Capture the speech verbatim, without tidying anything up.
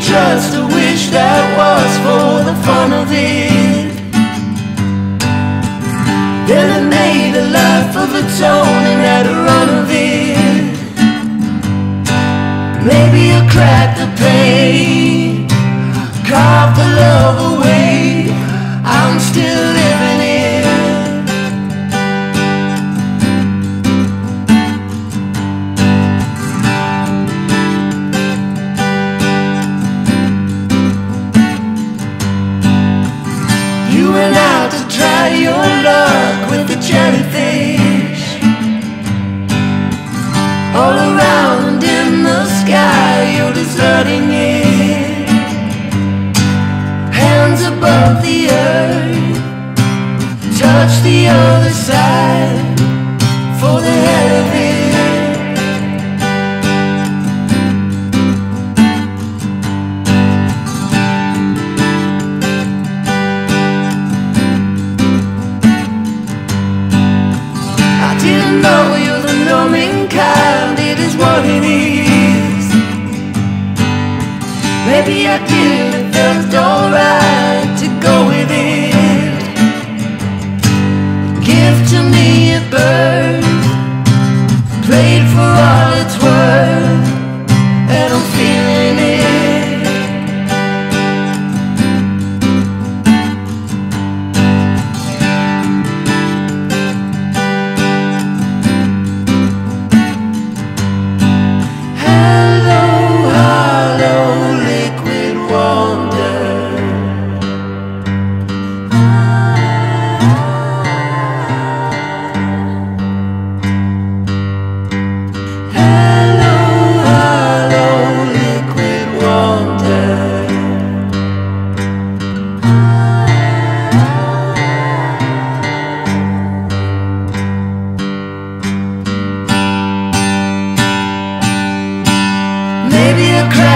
just a wish that was for the fun of it. Then I made a life of its own and had a run of it. Maybe I cracked the pain, carved the love away. I'm still living it. You went out to try your luck with the jellyfish. All around in the sky, you're deserting it. Hands above the earth, touch the other side for the hell of it. I didn't know you're the numbing kind, it is what it is. Maybe I did, it felt alright to go with it. Give to me a bird, played for all it's worth, and I'm feeling it. Hello, hello, liquid wonder. Hello, hello, liquid wonder. Maybe I cried